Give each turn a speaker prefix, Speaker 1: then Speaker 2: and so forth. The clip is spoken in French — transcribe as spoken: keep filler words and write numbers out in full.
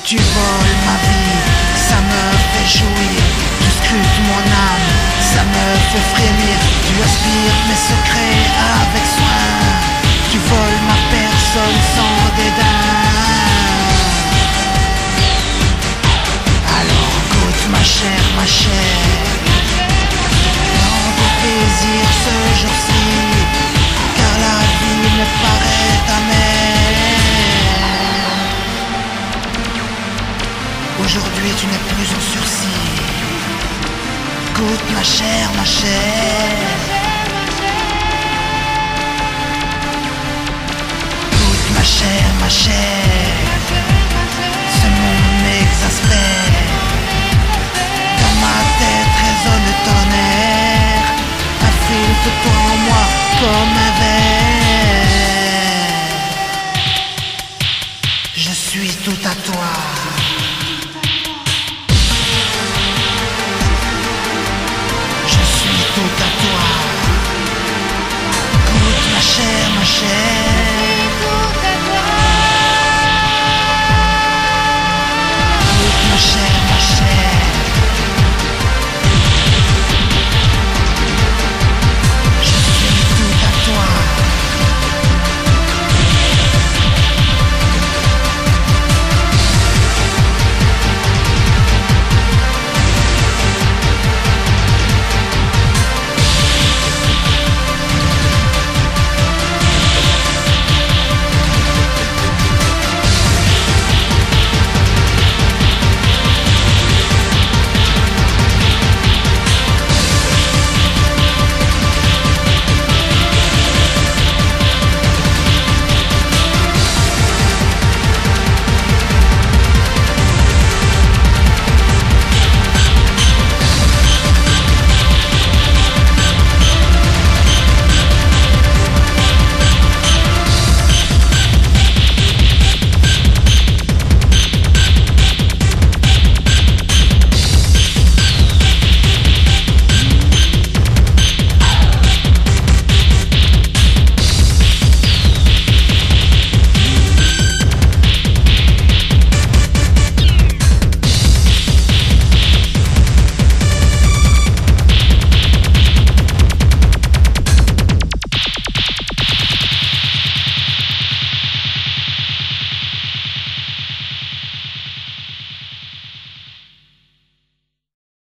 Speaker 1: Tu voles ma vie, ça me fait jouir. Tu scrutes mon âme, ça me fait frémir. Tu aspires mes secrets avec soin. Tu voles ma personne sans dédain. Alors goûte ma chair, ma chair. Tant de plaisir ce jour-ci, car la vie me paraît amère. Aujourd'hui tu n'es plus en sursis. Goûte ma chair, ma chair. Goûte ma chair, ma chair. Ce monde m'exaspère. Dans ma tête résonne le tonnerre. Un fil de toi en moi comme